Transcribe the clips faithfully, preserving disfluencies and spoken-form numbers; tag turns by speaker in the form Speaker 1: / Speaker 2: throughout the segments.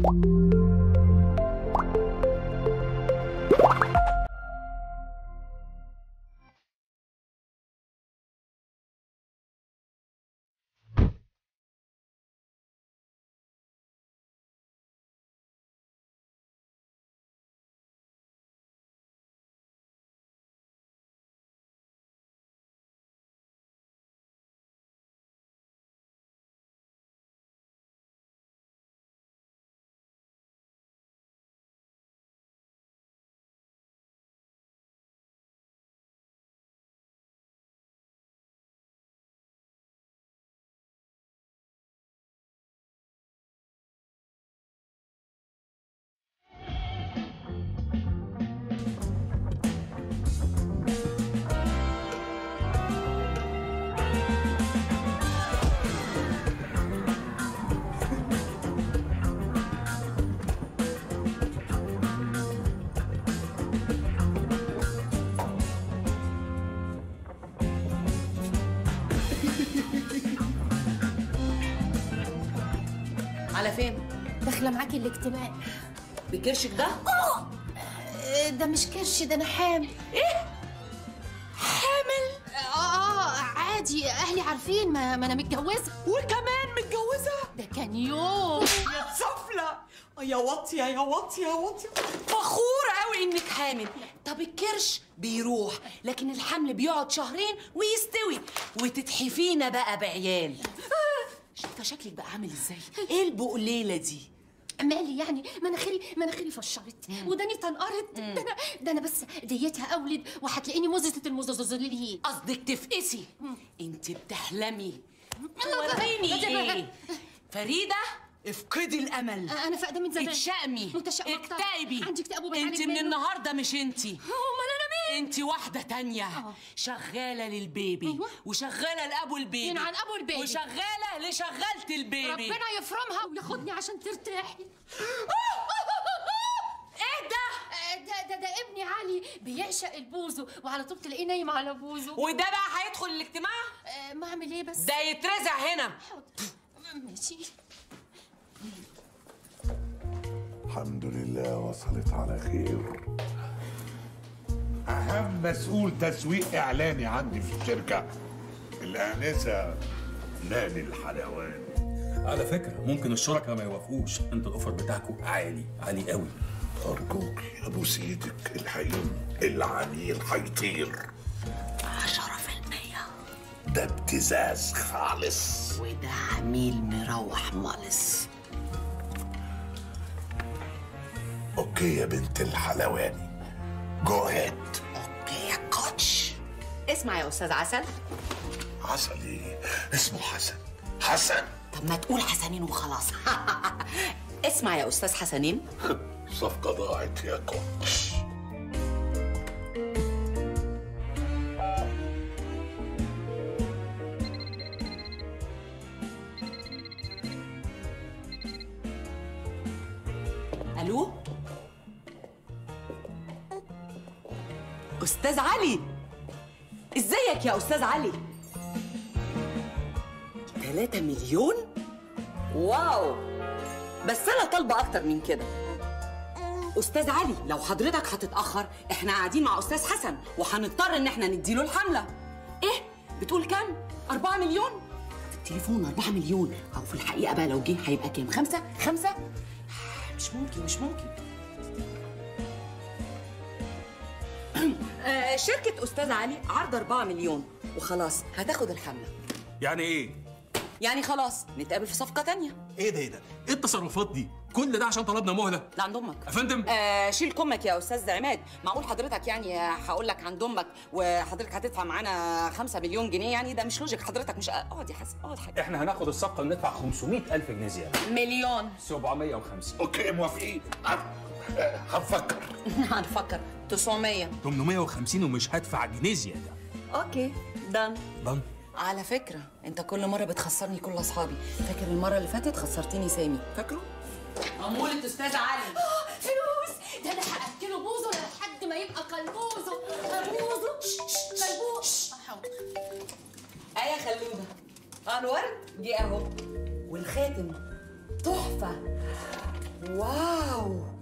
Speaker 1: على فين؟
Speaker 2: داخله معاكي الاجتماع.
Speaker 1: بكرشك ده؟
Speaker 2: اه ده مش كرش، ده انا حامل.
Speaker 1: ايه؟ حامل؟
Speaker 2: اه اه عادي، اهلي عارفين، ما, ما انا متجوزه.
Speaker 1: وكمان متجوزه؟
Speaker 2: ده كان يوم.
Speaker 1: يا سفلة يا واطيه يا واطيه يا واطيه، فخوره قوي انك حامل. طب الكرش بيروح، لكن الحمل بيقعد شهرين ويستوي وتتحفينا بقى بعيال. شايفه شكلك بقى عامل ازاي؟ ايه البقليله دي؟
Speaker 2: مالي يعني؟ مناخيري مناخيري فشرت وداني تنقرت. ده انا ده انا بس ديتها اولد وهتلاقيني مززه المززلين.
Speaker 1: قصدك تفقسي؟ انت بتحلمي. وريني فريده، افقدي الامل.
Speaker 2: انا فاقده من زمان.
Speaker 1: اتشقمي، اكتئبي.
Speaker 2: عندي اكتئاب وبتعالج
Speaker 1: انت من
Speaker 2: منه.
Speaker 1: النهارده مش انت.
Speaker 2: امال انا مين؟
Speaker 1: انت واحده تانية. أوه. شغاله للبيبي. أيوة. وشغاله لابو البيبي.
Speaker 2: من عن ابو البيبي.
Speaker 1: وشغاله لشغاله البيبي.
Speaker 2: ربنا يفرمها وياخدني عشان ترتاحي.
Speaker 1: ايه ده؟
Speaker 2: ده ده ده ابني علي بيعشق البوزو، وعلى طول تلاقيه نايم على بوزو.
Speaker 1: وده بقى هيدخل الاجتماع؟
Speaker 2: أه ما اعمل ايه بس؟
Speaker 1: ده يترزع هنا.
Speaker 2: حاضر ماشي.
Speaker 3: الحمد لله وصلت على خير.
Speaker 4: أهم مسؤول تسويق إعلاني عندي في الشركة الآنسة ناني الحلواني.
Speaker 5: على فكرة ممكن الشركاء ما يوافقوش، انتوا الأوفر بتاعكم عالي عالي قوي.
Speaker 3: أرجوك أبوس إيدك، الحين العميل هيطير.
Speaker 1: عشرة في المية
Speaker 3: ده ابتزاز خالص،
Speaker 1: وده عميل مروح مالص.
Speaker 3: أوكي يا بنت الحلواني، جو هيد.
Speaker 1: اوكي يا كوتش. اسمع يا استاذ عسل.
Speaker 3: عسل ايه؟ اسمه حسن. حسن.
Speaker 1: طب ما تقول حسنين وخلاص. اسمع يا استاذ حسنين.
Speaker 3: صفقة ضاعت يا كوتش.
Speaker 1: الو استاذ علي، ازيك يا استاذ علي؟ ثلاثة مليون؟ واو، بس انا طالبه اكتر من كده. استاذ علي لو حضرتك هتتاخر احنا قاعدين مع استاذ حسن وهنضطر ان احنا نديله الحمله. ايه بتقول كام؟ أربعة مليون؟ في التليفون أربعة مليون، او في الحقيقه بقى لو جه هيبقى كام؟ خمسة؟ خمسة؟ مش ممكن مش ممكن. آه شركة أستاذ علي عرض أربعة مليون وخلاص هتاخد الحملة.
Speaker 5: يعني ايه؟
Speaker 1: يعني خلاص نتقابل في صفقة تانية.
Speaker 5: ايه ده ايه ده؟ ايه التصرفات دي؟ كل ده عشان طلبنا مهلة؟
Speaker 1: لا عند أمك.
Speaker 5: يا فندم
Speaker 1: آه شيل كمك يا أستاذ عماد، معقول حضرتك يعني هقول لك عند أمك وحضرتك هتدفع معانا خمسة مليون جنيه؟ يعني ده مش لوجيك حضرتك. مش اقعد يا حسن اقعد حاجة.
Speaker 5: احنا هناخد الصفقة وندفع خمسمائة ألف جنيه زيادة.
Speaker 1: مليون.
Speaker 5: سبعمائة وخمسين.
Speaker 3: اوكي موافقين. هنفكر.
Speaker 1: هنفكر. تسعمية.
Speaker 5: ثمانمائة وخمسين ومش هدفع جنيه زيادة.
Speaker 1: اوكي دان.
Speaker 5: دان.
Speaker 1: على فكرة انت كل مرة بتخسرني كل اصحابي. فاكر المرة اللي فاتت خسرتني سامي، فاكره؟ أمولة أستاذ علي.
Speaker 2: اه فلوس، ده انا هاكله بوزو لحد ما يبقى كلبوزو. كلبوزو كلبوز. حاضر.
Speaker 1: ايه يا خلودة؟ اه الورد جه اهو، والخاتم تحفة. واو.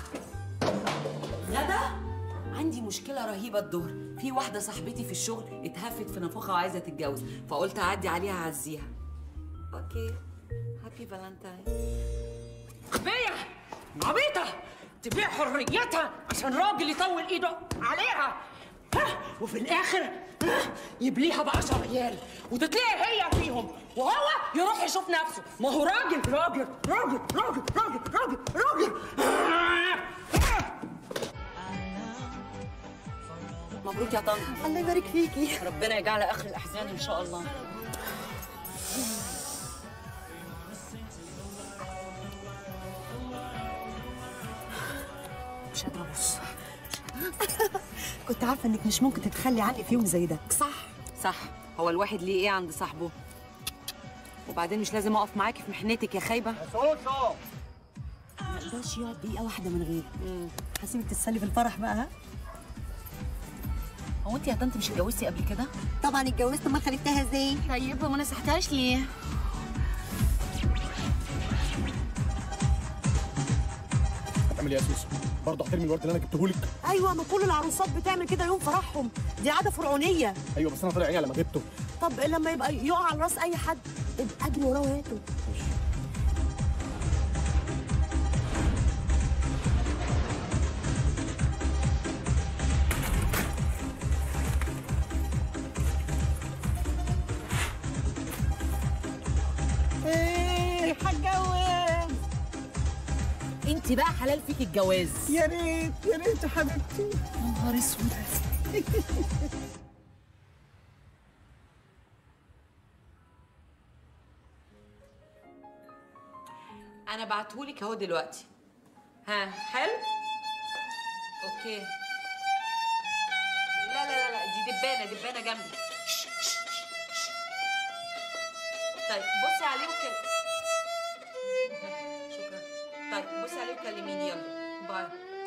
Speaker 1: غدا، عندي مشكلة رهيبة الظهر، في واحدة صاحبتي في الشغل اتهفت في نافوخها وعايزة تتجوز، فقلت أعدي عليها أعزيها. أوكي، هابي فالنتاين.
Speaker 6: غبية عبيطة تبيع حريتها عشان راجل يطول ايده عليها، ها، وفي الآخر ها، يبليها بعشر ريال وتتلاقي هي فيهم وهو يروح يشوف نفسه. ما هو راجل راجل راجل راجل راجل راجل راجل.
Speaker 1: مبروك يا طنط.
Speaker 7: الله يبارك فيكي.
Speaker 1: ربنا يجعلها آخر الأحزان إن شاء الله. مش قادرة أبص.
Speaker 7: كنت عارفه انك مش ممكن تتخلي عني في يوم زي ده.
Speaker 1: صح صح، هو الواحد ليه ايه عند صاحبه؟ وبعدين مش لازم اقف معاكي في محنتك يا خايبه.
Speaker 7: ما يقدرش يقعد دقيقه واحده من غيري. هسيبك تتسلي في الفرح بقى. ها؟
Speaker 1: هو انت يا طنط مش اتجوزتي قبل كده؟
Speaker 7: طبعا اتجوزت. ما خلفتها ازاي؟
Speaker 1: طيب وما نصحتهاش ليه؟
Speaker 8: هتعمل ايه يا سوسو؟ برضه هترمي الورد اللي انا جبته لك؟
Speaker 7: ايوه، ما كل العروسات بتعمل كده يوم فرحهم، دي عاده فرعونيه.
Speaker 8: ايوه بس انا طالع عيني لما جبته.
Speaker 7: طب لما يبقى يقع على راس اي حد ابقى اجري وراه وهاته.
Speaker 6: ايه هتجوز.
Speaker 1: انت بقى حلال فيكي الجواز.
Speaker 6: يا ريت يا ريت يا حبيبتي.
Speaker 1: يا نهار اسود. انا بعتهولك اهو دلوقتي. ها حلو؟ اوكي. لا لا لا لا، دي دبانه دبانه جنبي. طيب بصي عليه وكلميني. شكرا. طيب بصي عليه وكلميني. يلا باي.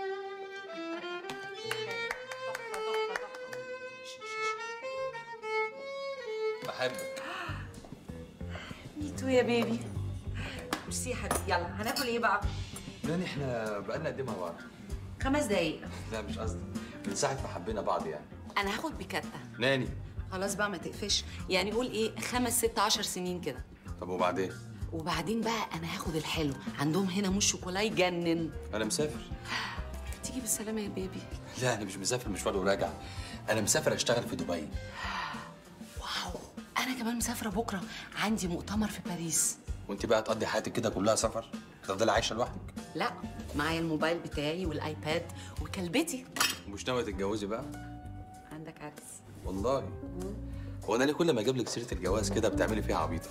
Speaker 5: بحبك.
Speaker 1: ميتو يا بيبي. ميرسي يا حبيبي. يلا هناكل ايه بقى؟
Speaker 5: ناني احنا بقالنا قد ايه مع بعض؟
Speaker 1: خمس دقايق.
Speaker 5: لا مش قصدي، من ساعة ما حبينا بعض يعني.
Speaker 1: انا هاخد بكتة.
Speaker 5: ناني.
Speaker 1: خلاص بقى ما تقفش، يعني قول ايه خمس ست عشر سنين كده.
Speaker 5: طب وبعدين؟
Speaker 1: وبعدين بقى انا هاخد الحلو، عندهم هنا مش شوكولا يجنن.
Speaker 5: أنا مسافر.
Speaker 1: تيجي بالسلامة يا بيبي.
Speaker 5: لا أنا مش مسافر مشوار وراجع، أنا مسافر أشتغل في دبي.
Speaker 1: واو، أنا كمان مسافرة بكرة، عندي مؤتمر في باريس.
Speaker 5: وأنت بقى تقضي حياتك كده كلها سفر؟ هتفضلي عايشة لوحدك؟
Speaker 1: لا، معايا الموبايل بتاعي والآيباد وكلبتي.
Speaker 5: ومش ناوية تتجوزي بقى؟
Speaker 1: عندك عرس.
Speaker 5: والله؟ هو أنا ليه كل ما أجيب لك سيرة الجواز كده بتعملي فيها عبيطة؟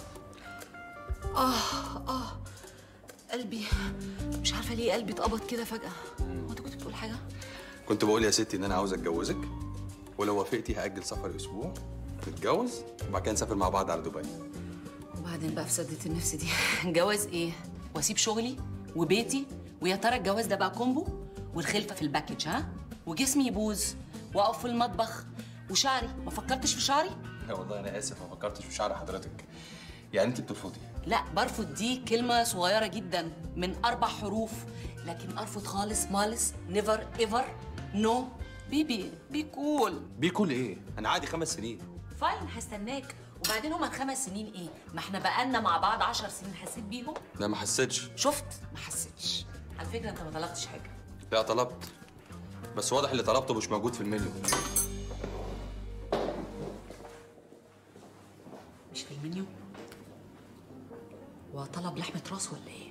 Speaker 1: آه آه قلبي، مش عارفة ليه قلبي اتقبض كده فجأة. هو أنت كنت بتقول حاجة؟
Speaker 5: كنت بقول يا ستي إن أنا عاوز أتجوزك، ولو وافقتي هأجل سفر أسبوع، نتجوز وبعد كده نسافر مع بعض على دبي.
Speaker 1: وبعدين بقى في سدة النفس دي جواز إيه؟ وأسيب شغلي وبيتي؟ ويا ترى الجواز ده بقى كومبو؟ والخلفة في الباكج ها؟ وجسمي يبوظ وأقف في المطبخ وشعري، ما فكرتش في شعري؟
Speaker 5: لا والله أنا آسف ما فكرتش في شعر حضرتك. يعني أنت بترفضي؟
Speaker 1: لا، برفض دي كلمة صغيرة جدا من أربع حروف، لكن أرفض خالص مالس نيفر ايفر نو. بيبي بي كول.
Speaker 5: بي كول إيه؟ أنا عادي خمس سنين.
Speaker 1: فاين، هستناك. وبعدين هما الخمس سنين إيه؟ ما إحنا بقالنا مع بعض عشر سنين، حسيت بيهم؟
Speaker 5: لا ما حسيتش.
Speaker 1: شفت؟ ما حسيتش. على فكرة أنت ما طلبتش حاجة.
Speaker 5: لا طلبت، بس واضح اللي طلبته مش موجود في المنيو.
Speaker 1: مش في المنيو؟ وطلب لحمة راس ولا إيه؟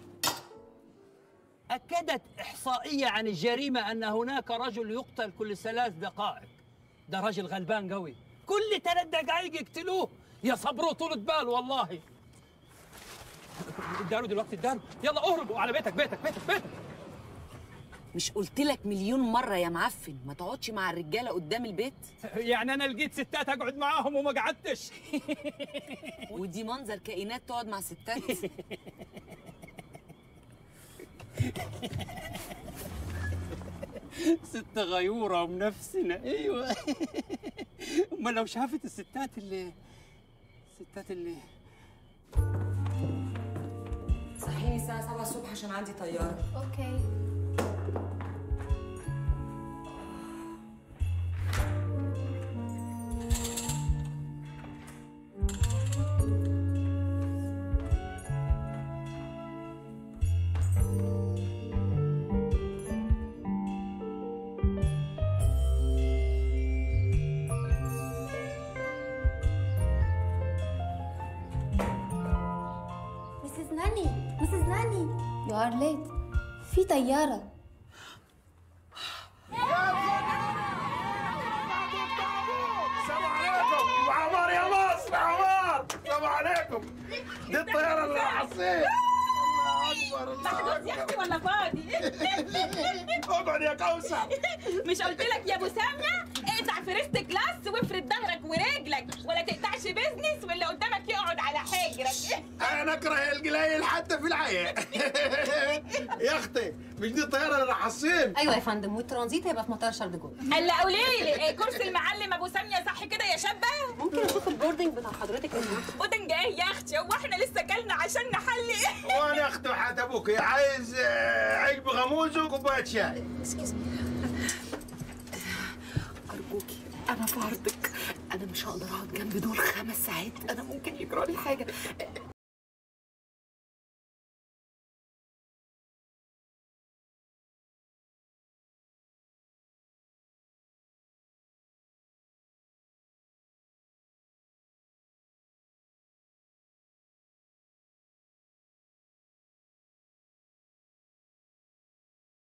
Speaker 6: أكدت إحصائية عن الجريمة أن هناك رجل يقتل كل ثلاث دقائق. ده راجل غلبان قوي، كل ثلاث دقائق يقتلوه. يا صبروا طولة بال والله. اداله دلوقتي اداله. يلا اهربوا على بيتك بيتك بيتك بيتك.
Speaker 1: مش قلت لك مليون مرة يا معفن ما تقعدش مع الرجالة قدام البيت؟
Speaker 6: يعني أنا لقيت ستات أقعد معاهم وما قعدتش.
Speaker 1: ودي منظر كائنات تقعد مع ستات؟
Speaker 6: ست غيورة ومنفسنة. أيوة. أما لو شافت الستات اللي الستات اللي
Speaker 1: صحيني الساعه سبعة الصبح عشان عندي طياره.
Speaker 2: اوكي.
Speaker 9: مسز ناني مسز ناني يو ار ليت. في طيارة.
Speaker 3: السلام عليكم. عمار يا مصر، عمار. السلام عليكم. دي الطيارة اللي راح الصين. الله أكبر، الله
Speaker 10: محجوز يا اختي ولا فاضي؟
Speaker 3: اقعد يا كوثر.
Speaker 10: مش قلت لك يا ابو ساميه اقطع فيرست كلاس وافرد ظهرك ورجلك، ولا تقطعش بيزنس واللي قدامك يقعد على حجرك.
Speaker 3: انا اكره القليل حتى في الحياه. يا اختي مش دي الطياره اللي راح الصين؟
Speaker 11: ايوه يا فندم، والترانزيت هيبقى في مطار شارل دي جول.
Speaker 10: هلا قولي لي كرسي المعلم ابو ساميه صح كده يا شابه؟
Speaker 11: ممكن اشوف البوردنج بتاع حضرتك هنا؟
Speaker 10: بودنج ايه يا اختي؟ هو احنا لسه كلنا عشان نحلي؟
Speaker 3: وانا يا اختي وحياة ابوك عايز عيش بغموز وكوبايه شاي.
Speaker 1: ارجوكي انا في عرضك، انا مش هقدر اقعد جنب دول خمس ساعات، انا ممكن يجرالي حاجه.